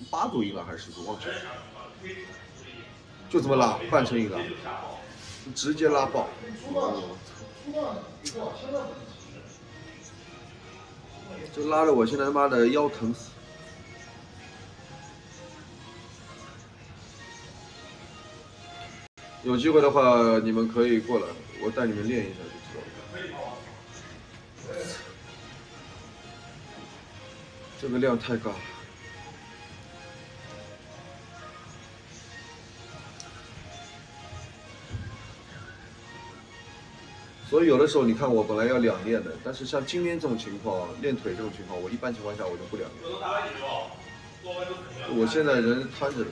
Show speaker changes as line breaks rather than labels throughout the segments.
8度英拉还是10度，忘记了。就这么拉，半程英拉，直接拉爆。这拉的我现在他妈的腰疼死。有机会的话，你们可以过来，我带你们练一下就知道了。这个量太高了。所以有的时候你看我本来要2练的，但是像今天这种情况，练腿这种情况，我一般情况下我就不2练。我现在人瘫着的。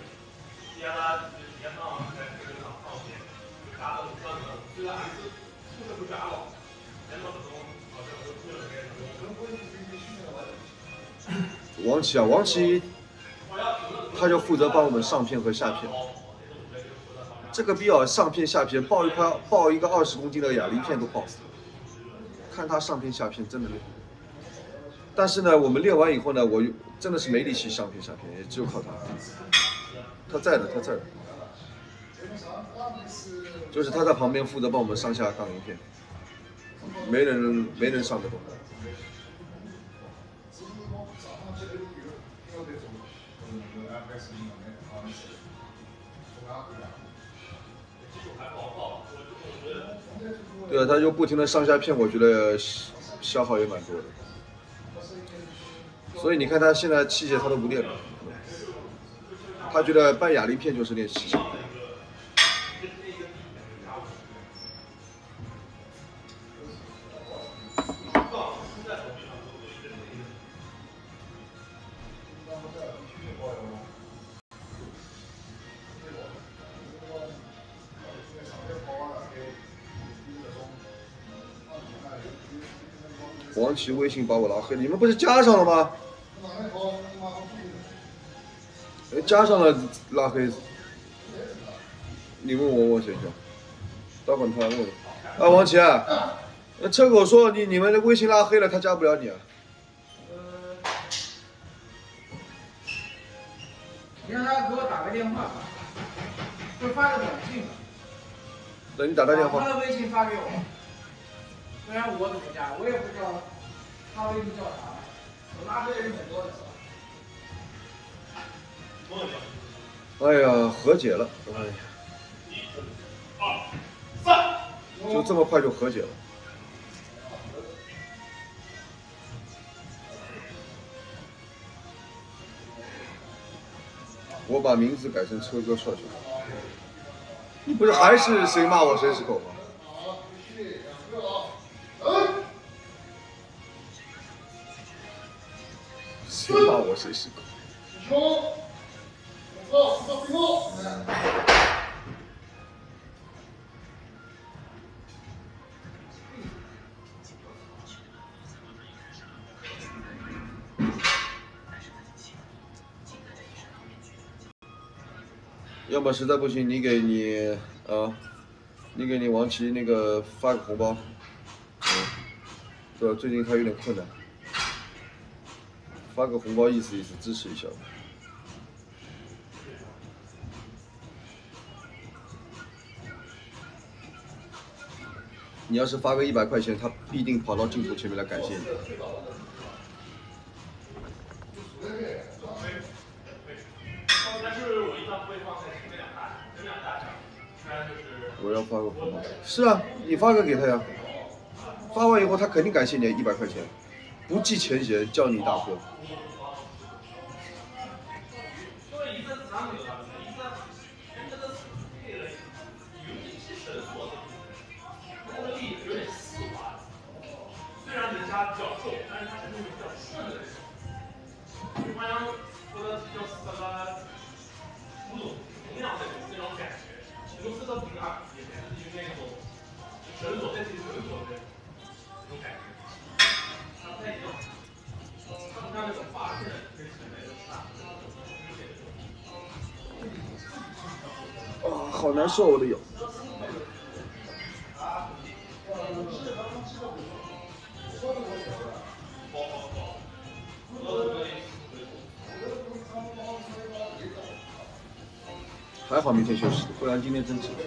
王琦啊，王琦，他就负责帮我们上片和下片。这个逼啊，上片下片抱一个20公斤的哑铃片都抱死了。看他上片下片真的累。但是呢，我们练完以后呢，我真的是没力气上片下片，也只有靠他。他在的，他在的。就是他在旁边负责帮我们上下杠铃片，没人上得动。对啊，他就不停的上下片，我觉得消耗也蛮多的。所以你看他现在器械他都不练了，他觉得搬哑铃片就是练器械。王琦微信把我拉黑了，你们不是加上了吗？加上了拉黑，你问我谁去？待会儿他问我。啊，王琦啊，车狗说你们的微信拉黑了，他加不了你啊。
你让他给我打个电话，就发个短信。
等你打他电话。
把他的微信发给我。不然我怎么加？我也不知道他微信叫啥。我拉黑的人很多的。
哎呀，和解了，哎呀
1、2、3，
就这么快就和解了。我把名字改成车哥帅帅。你不是还是谁骂我谁是狗吗？谁骂我谁是狗？要么实在不行，你给你王琦那个发个红包，对吧？最近他有点困难，发个红包意思意思，支持一下。你要是发个100块钱，他必定跑到镜头前面来感谢你。我要发个红包。是啊，你发个给他呀。发完以后，他肯定感谢你100块钱，不计前嫌，叫你大哥。好难受，我的腰。 还好明天休息，不然今天真急。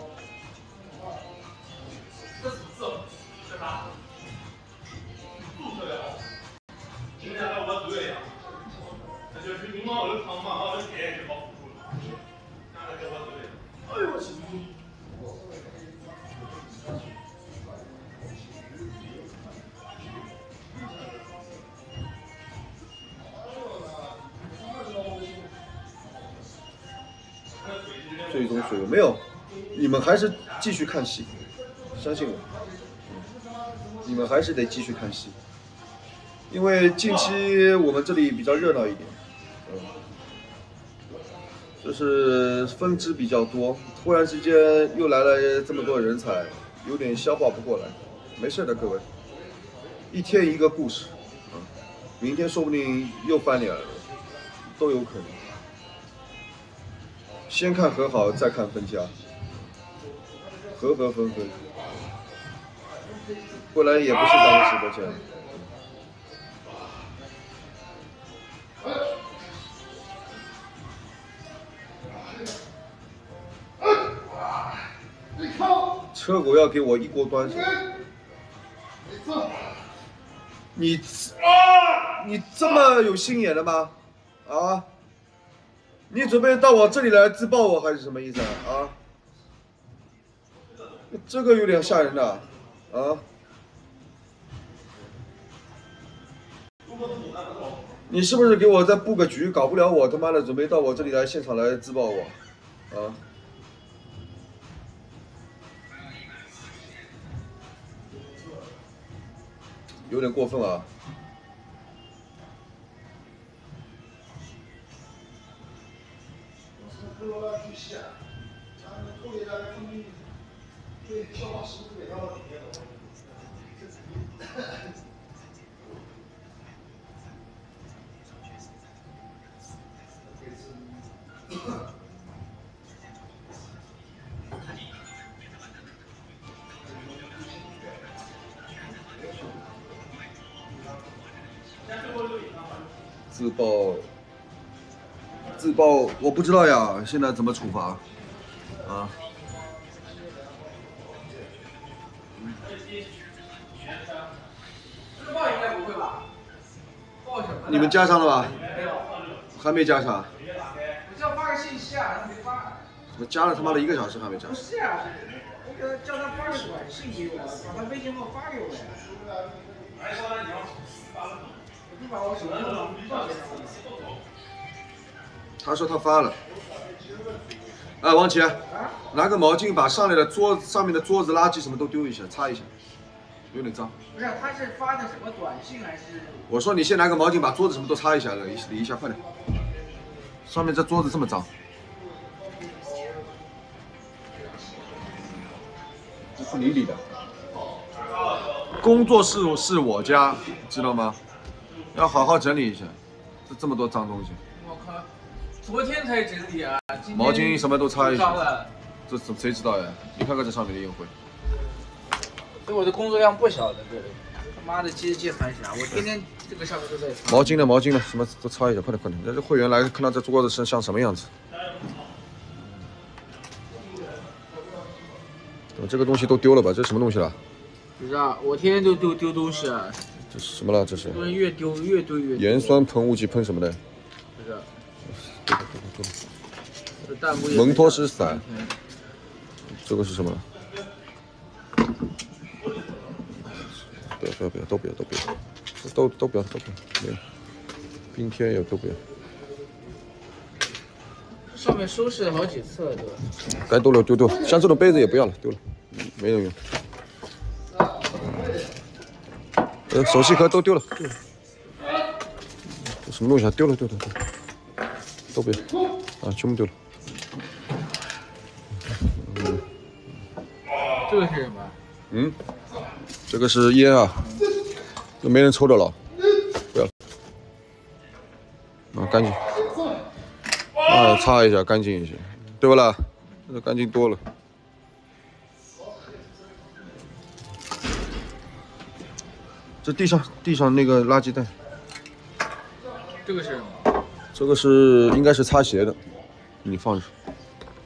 最终水没有，你们还是继续看戏，相信我，你们还是得继续看戏，因为近期我们这里比较热闹一点，就是分支比较多，突然之间又来了这么多人才，有点消化不过来，没事的各位，一天一个故事，明天说不定又翻脸了，都有可能。先看和好，再看分家，和和分分，不然也不是咱们直播间。车狗要给我一锅端上，你这么有心眼的吗？啊？你准备到我这里来自爆我还是什么意思啊？这个有点吓人的啊！你是不是给我再布个局？搞不了我他妈的准备到我这里来现场来自爆我啊！有点过分啊！自爆，我不知道呀，现在怎么处罚啊？
自爆应该不会吧？报什么？
你们加上了吧？
没有，
还没加上。
我叫发个信息啊，他没发。
我加了他妈的1个小时还没加。
不是啊，那个叫他发个短信给我，把他微信号发给我呀。我就把我手机号发给他。
他说他发了。哎，王琦，拿个毛巾把上面的桌子、垃圾什么都丢一下，擦一下，有点脏。
不是，他是发的什么短信还是？
我说你先拿个毛巾把桌子什么都擦一下，理一下，快点。上面这桌子这么脏。不是你理的。工作室是我家，知道吗？要好好整理一下，这么多脏东西。
我靠，昨天才整理啊！
毛巾什么都擦一下。
了。
这谁知道呀？你看看这上面的烟灰。
所以我的工作量不小的，各位。他妈的接盘侠，我天天这个上面都在擦。
毛巾呢？什么都擦一下，快点！让这会员来看到这桌子是像什么样子。这个东西都丢了吧？这是什么东西了？
不知道，我天天都丢东西啊。
这是什么了？这是。
越丢越多。
盐酸喷雾剂喷什么的？
不知道。这弹幕。
蒙脱石散。这个是什么？不要，都不要，没有。冰天也都不要。
上面收拾了好几次了，对吧？
该丢了丢，像这种杯子也不要了，丢了，没人用。手气盒都丢了。这什么东西啊？丢了，都不要啊，全部丢了。
这个是什么？
这个是烟啊，都没人抽的了，不要了。啊，干净。啊，擦一下，干净一些，对不啦？这干净多了。这地上那个垃圾袋，
这个是什么？
这个是应该是擦鞋的，你放着。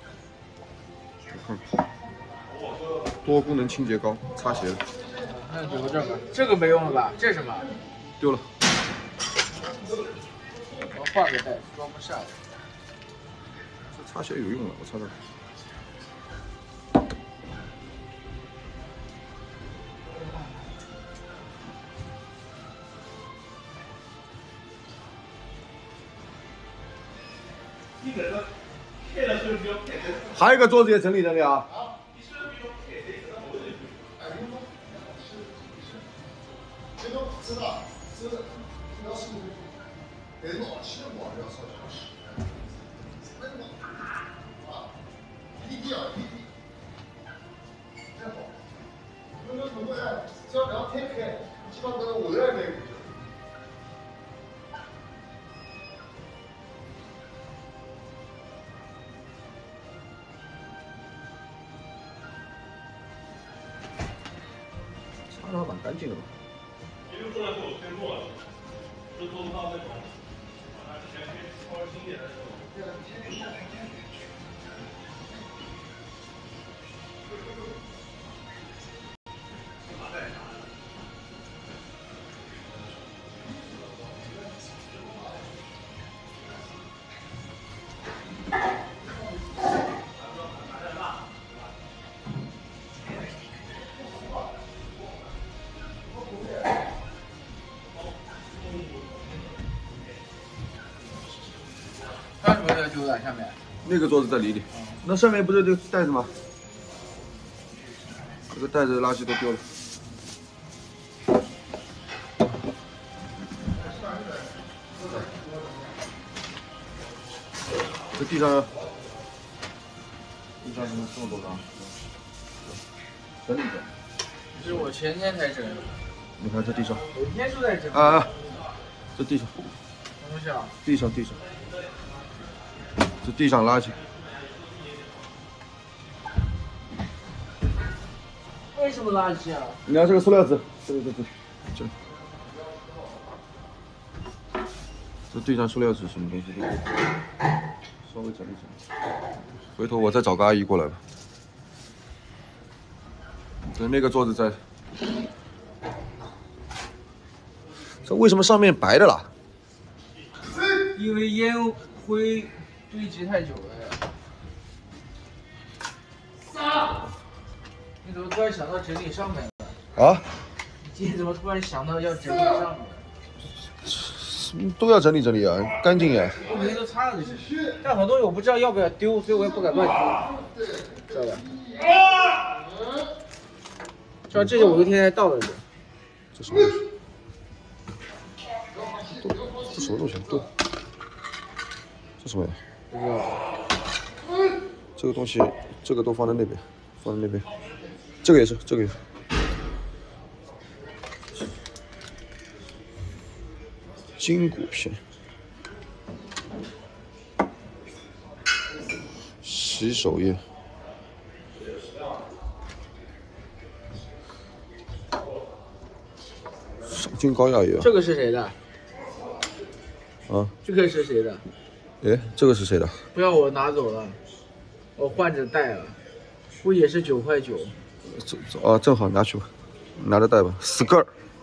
多功能清洁膏，擦鞋的。
那留这个，这个没用了吧？这是什么？
丢了。
我换个袋子，装不下了。
这擦鞋有用了，我擦擦。还有一个桌子也整理整理啊。知道，知道，要是给老气我要说的是，那个啊，一定要一定，这好，那如果只要不要太开，基本上都是我在那个。擦的还蛮干净的吧？因为坐在后我先做了，就做不到那种，把它之前稍微新一点的时候。
它什么要丢在下面？
那个桌子在里里，那上面不是这个袋子吗？这个袋子垃圾都丢了。这地上什么这么多张？整理的。
这是我前天才整的。
你看这地上。
每天都在整。
啊，这地上。
什么东西啊？
地上。这地上垃圾。
为什么垃圾啊？
你看这个塑料纸，这。这地上塑料纸什么东西？稍微整理整理。回头我再找个阿姨过来吧。等那个桌子在。这为什么上面白的啦？
因为烟灰堆积太久了呀。你怎么突然想到整理上面了？
啊？
你今天怎么突然想到要整理上面？
都要整理整理啊，干净呀。
我每天都擦了就行。但很多东西我不知道要不要丢，所以我也不敢乱丢，知道吧？像这些我都天天倒着。
这什么东西？这什么东西？对。这什么呀？
不知道。
这个东西，这个都放在那边，这个也是。筋骨片，洗手液，上筋高压液。
这个是谁的？
啊？
这个是谁的？
哎，这个是谁的？
不要我拿走了，我换着带了，不也是9块9？
正好拿去吧，拿着带吧。Skr。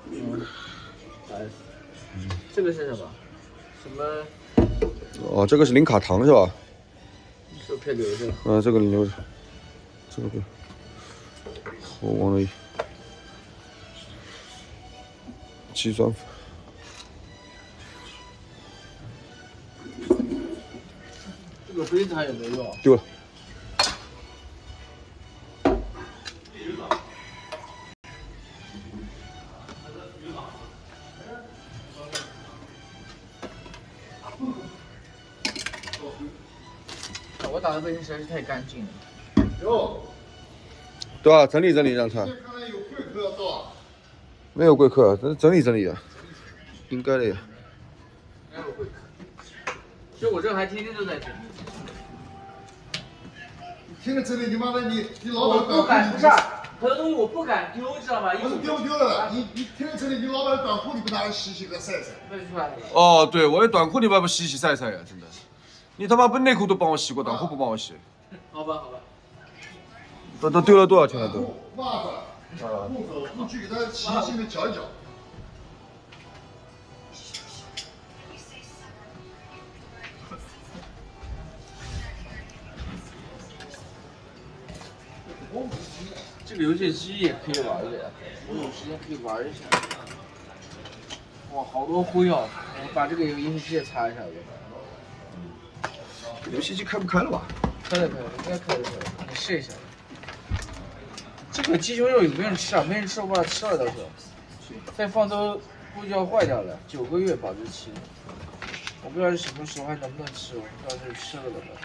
这个是什么？什么？
哦，这个是零卡糖是吧？
这片留着。
这个你留着。这个对。我忘了。鸡酸粉。
这个杯子还有没有用？
丢了。
我打的卫生实在是太干净了。
哟，对吧？整理整理让他。
看来有贵客要到啊。
没有贵客，整理整理啊，应该的呀。
没有贵客。其实我这还天天都在整理。
天天整理，你妈的你老
我
板
不敢，不是很多东西我不敢丢，知道吗？
不是丢不丢了，你天天整理，你老板的短裤你不拿来洗洗和晒晒？
问出来了。
哦，对，我的短裤你妈不洗洗晒晒呀，真的。你他妈不内裤都帮我洗过，短裤不帮我洗。
好吧。
都丢了多少钱了都？
袜子、裤子、护具给它洗洗面搅一搅。
这个游戏机也可以玩的呀，我有时间可以玩一下。哇，好多灰哦！我把这个游戏机也擦一下子。
游戏机开不开了吧？
开了，应该开了。你试一下。这个鸡胸肉有没有人吃啊？没人吃，我把它吃了倒是。再放都估计要坏掉了，9个月保质期。我不知道是什么时候还能不能吃，我们到时候吃了的吧。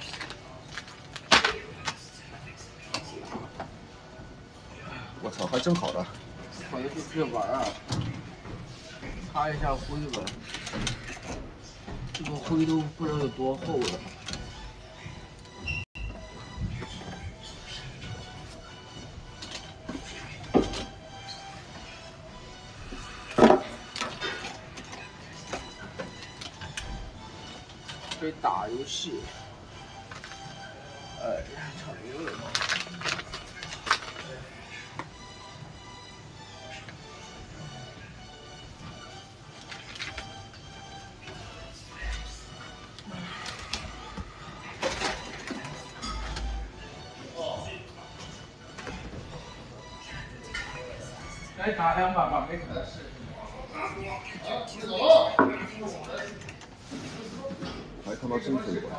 我操，还真好的。
好游戏可以玩啊！擦一下灰吧，这个灰都不知道有多厚了。可以打游戏，哎呀，炒牛肉。来打2把吧，没可能是。
还他妈真可以玩。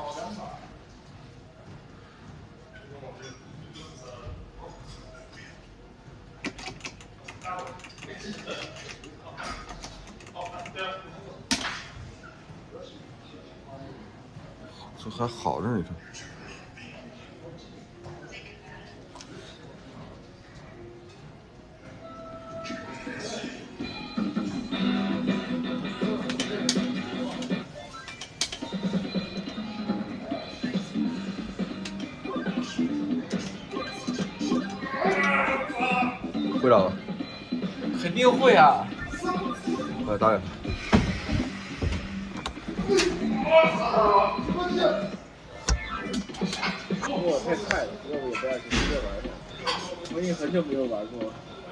这还好着呢，你看。会打吗？
肯定会啊！
来打脸。
我太菜了，要不也不要去随便玩玩。我已经很久没有玩过了。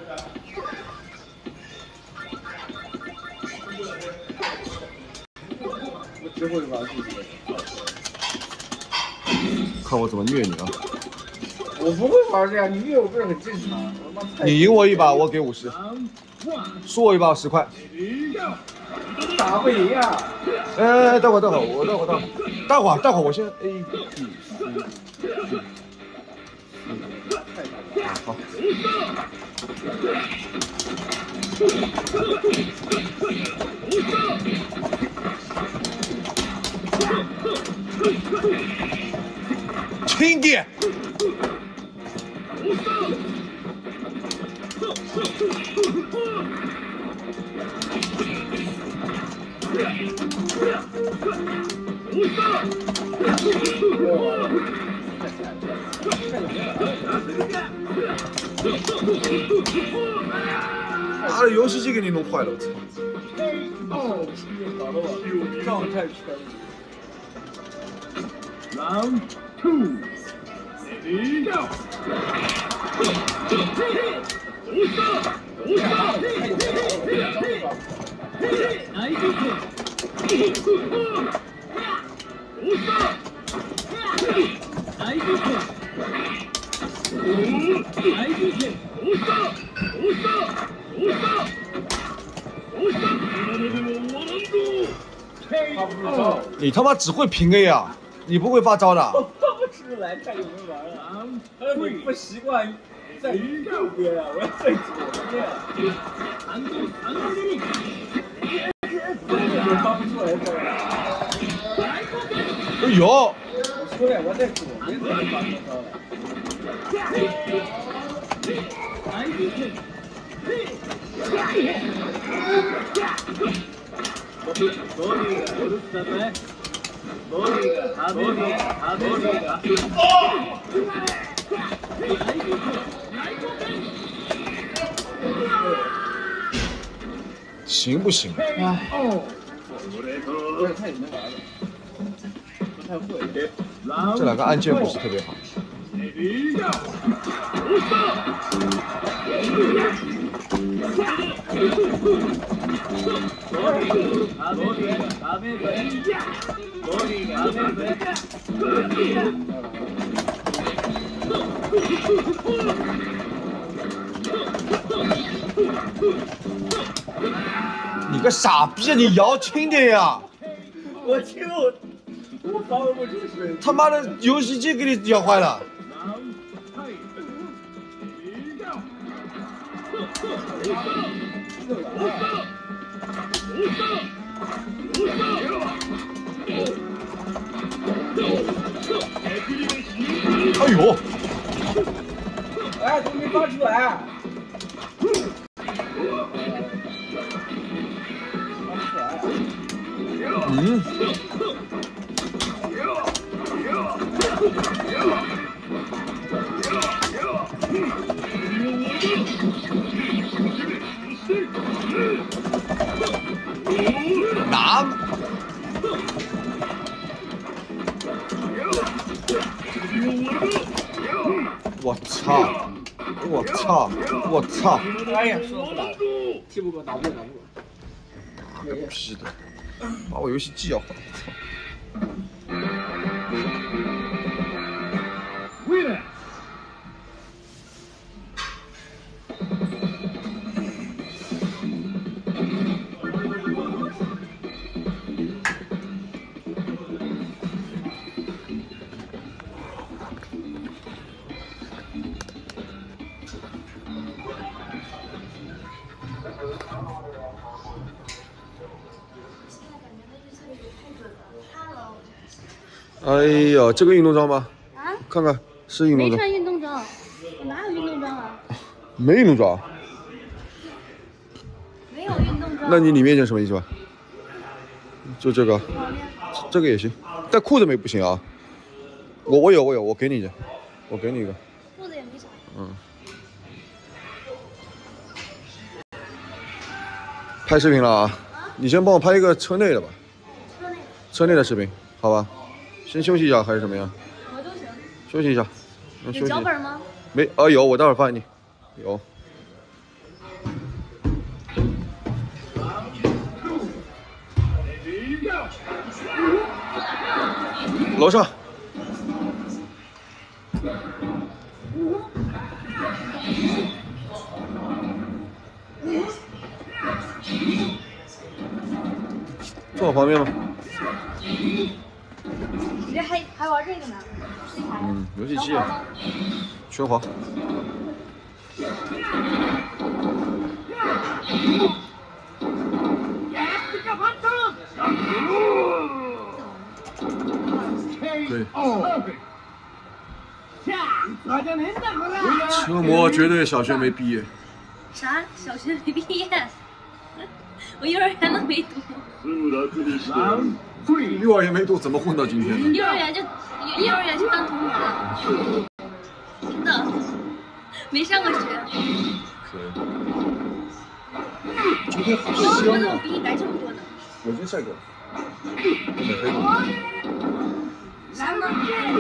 我只会玩这些。
看我怎么虐你啊！
我不会玩这样，你虐我不是很正常？我他妈太……
你赢我一把，我给50；输我一把10块。
打不赢啊！
哎，待会儿，待会儿，我先 A B C。好。轻点。妈的，游戏机给你弄坏了，我操！
哦，搞得我状态全无。Round 2, ready go！
你他妈只会平 A 啊！你不会发招的。
我不出来，看有没有玩啊？你不习惯在右边啊，我要在左边。我发不出来这儿。
有。
我出来，我在左边才能发出招来。
行不行？
哎，我也太没玩了，不太会。
这两个按键不是特别好。 你个傻逼，你摇轻点呀！
我轻我发挥不出水。
他妈的，游戏机给你摇坏了。哎呦！
哎，都没发出来。
嗯。拿。我操！我操！我操！
哎呀，说不打，踢不过，打不过，打不过。
个屁的，把我游戏机摇坏了！哎呀，这个运动装吗？
啊？
看看，是运动装。
没穿运动装，我哪有运动装啊？
没运动装。
没有运动装。
那你里面一件什么衣服？就这个，这个也行，但裤子没不行啊。我有，我给你一件，我给你一个。
裤子也没啥。
嗯。拍视频了啊！你先帮我拍一个车内的吧。车内的视频，好吧？先休息一下还是怎么样？
我都行。
休息一下。
有脚本吗？
没，有，我待会儿发给你。有。楼上。坐我旁边吗？
你这还玩这个呢？
嗯，游戏机。拳皇。对。车模绝对小学没毕业。
啥？小学没毕业？我幼儿园都没读。
幼儿园没读，怎么混到今天的？
幼儿园就当同学了，真的，没上过学。
可以。今天好香
我怎
啊！
么比你白这么多呢？
我已经晒过了。没黑过。
香吗？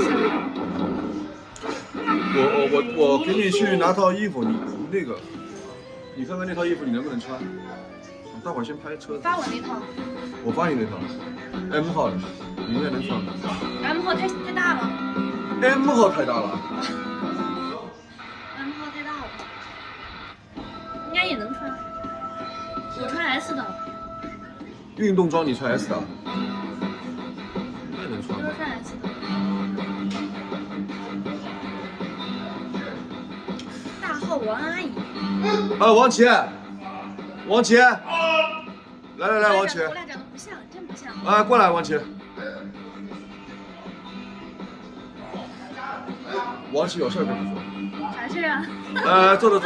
我给你去拿套衣服，你那个，你看看那套衣服你能不能穿？待会儿先拍车子。
发我那套。
我发你那套 ，M 号的，你应该能穿的。
M 号太大了。
M 号太大了。
M 号太大了，应该也能穿。我穿 S 的。
运动装你穿 S 的？应该能穿吧。
都是穿 S 的。大号王阿姨。
啊，王琦，王琦，来，王琦。
我俩长得不像，真不像。
啊，过来，王琦。王琦有事跟你说。
啥事啊？
坐。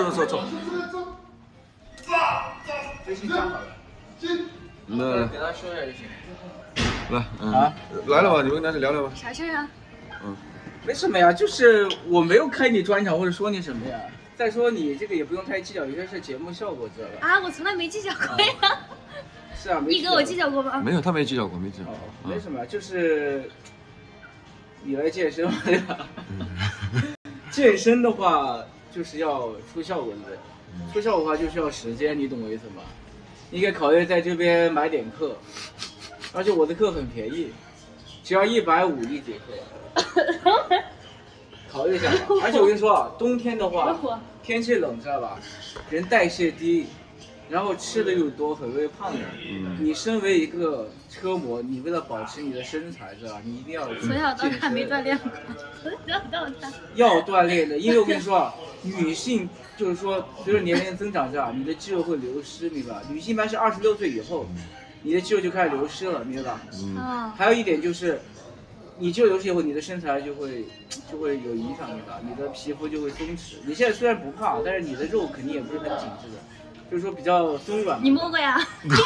微信加好了。
那
给他说一下就行。
来，来了吧？你们跟他聊聊吧。
啥事啊？
没什么呀，就是我没有开你专场或者说你什么呀。再说你这个也不用太计较，有些是节目效果，知道吧？
啊，我从来没计较过呀。
是啊，
你跟我计较过吗？
没有，他没计较过，没计较。
没什么，就是你来健身嘛，对吧？ 健身的话就是要出效果的，出效果的话就需要时间，你懂我意思吗？你可以考虑在这边买点课，而且我的课很便宜，只要150一节课。考虑一下吧。而且我跟你说啊，冬天的话，天气冷，知道吧？人代谢低，然后吃的又多，很容易胖的。你身为一个车模，你为了保持你的身材，知道吧？你一定要
从小到大没锻炼过，从小到大
要锻炼的，因为我跟你说啊，女性就是说随着年龄增长，知道吧？你的肌肉会流失，明白吧？女性一般是26岁以后，你的肌肉就开始流失了，明白吧？还有一点就是。你肌肉流失以后，你的身材就会有影响，对吧？你的皮肤就会松弛。你现在虽然不胖，但是你的肉肯定也不是很紧致的，就是说比较松软。
你摸过呀？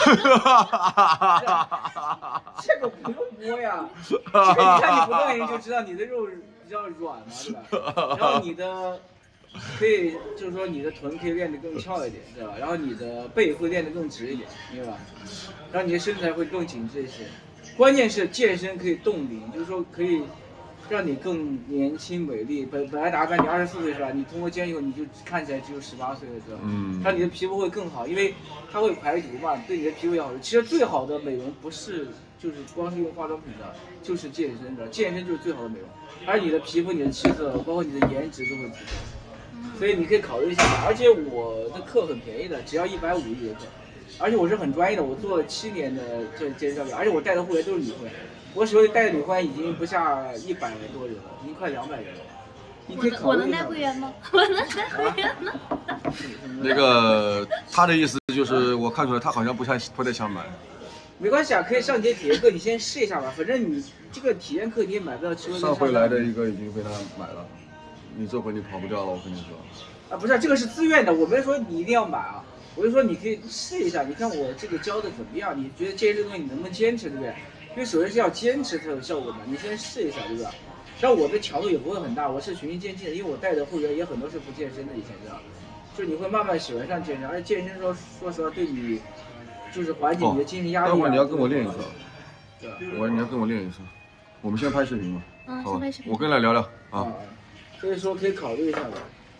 这个不用摸呀，这个你看你不锻炼就知道你的肉比较软嘛，对吧？然后你的可以就是说你的臀可以练得更翘一点，对吧？然后你的背会练得更直一点，明白吧？然后你的身材会更紧致一些。关键是健身可以冻龄，就是说可以让你更年轻美丽。本来打扮你24岁是吧？你通过健身以后你就看起来只有18岁了，是吧？让你的皮肤会更好，因为它会排毒嘛，对你的皮肤也好。其实最好的美容不是就是光是用化妆品的，就是健身的。健身就是最好的美容，而你的皮肤、你的气色，包括你的颜值都会提高。所以你可以考虑一下吧。而且我的课很便宜的，只要150一节课。而且我是很专业的，我做了7年的这健身教练，而且我带的会员都是女会员，我手里带的女会员已经不下100多人了，已经快200人了。你可以考虑一下。
我能带会员吗？我能带会员吗？
那个他的意思就是，我看出来他好像不太想买。
没关系啊，可以上节体验课，你先试一下吧。反正你这个体验课你也买不到直播间。
上回来的一个已经被他买了，你这回你跑不掉了，我跟你说。
啊，不是，这个是自愿的，我没说你一定要买啊。我就说你可以试一下，你看我这个教的怎么样？你觉得健身这东西你能不能坚持，对不对？因为首先是要坚持才有效果嘛，你先试一下，对吧？然后我的强度也不会很大，我是循序渐进的，因为我带的会员也很多是不健身的，以前知道，就是你会慢慢喜欢上健身，而且健身说实话对你就是缓解你的精神压力。
待会儿你要跟我练一次，
对吧？
你要跟我练一次，我们先拍视频嘛，好吧？
拍视频。
我跟他聊聊啊。
所以说可以考虑一下吧。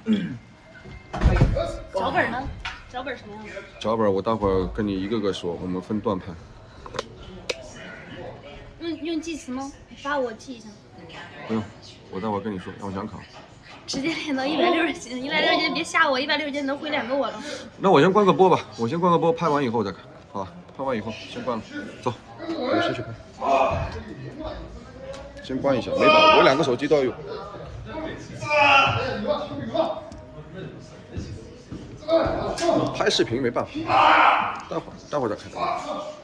脚本呢？脚本什么样的？
脚本我待会儿跟你一个个说，我们分段拍。
用记词吗？你发我记一下。
不用，我待会儿跟你说，让我想考。
直接练到160斤，160斤别吓我，160斤能挥2个我了。
那我先关个播吧，我先关个播，拍完以后再看，好吧？拍完以后先关了，走，我先去拍。先关一下，没办法，我2个手机都要用。拍视频没办法，待会儿再看。